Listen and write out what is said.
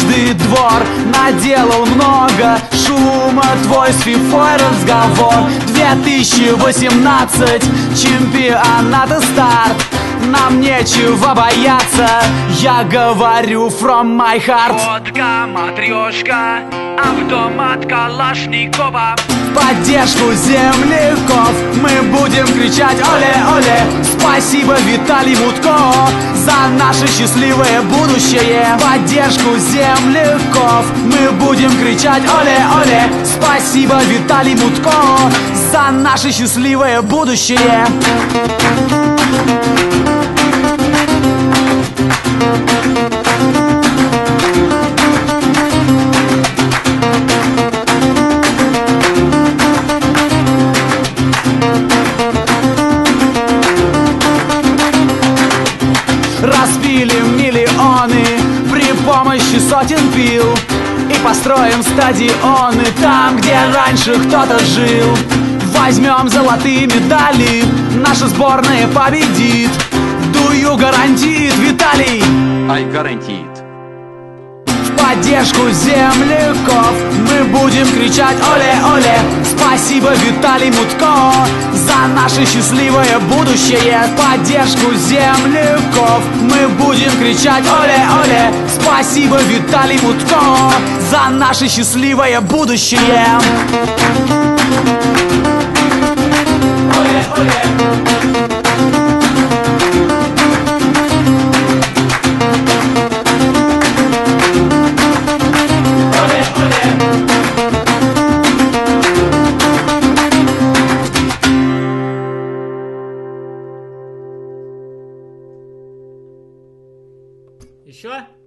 каждый двор наделал много шума, твой с фифой разговор. 2018, чемпионата старт, нам нечего бояться, я говорю from my heart. Водка, матрешка, автомат Калашникова. В поддержку земляков мы будем кричать оле-оле. Спасибо, Виталий Мутко, за наше счастливое будущее. В поддержку земляков мы будем кричать оле-оле. Спасибо, Виталий Мутко, за наше счастливое будущее. Распилим миллионы при помощи сотен пил и построим стадионы там, где раньше кто-то жил. Возьмем золотые медали, наша сборная победит. Дую гарантиит Виталий. I guarantee it. В поддержку земляков мы будем кричать оле-оле. Спасибо, Виталий Мутко, за наше счастливое будущее. В поддержку земляков мы будем кричать оле-оле. Спасибо, Виталий Мутко, за наше счастливое будущее. Оле-оле. Еще?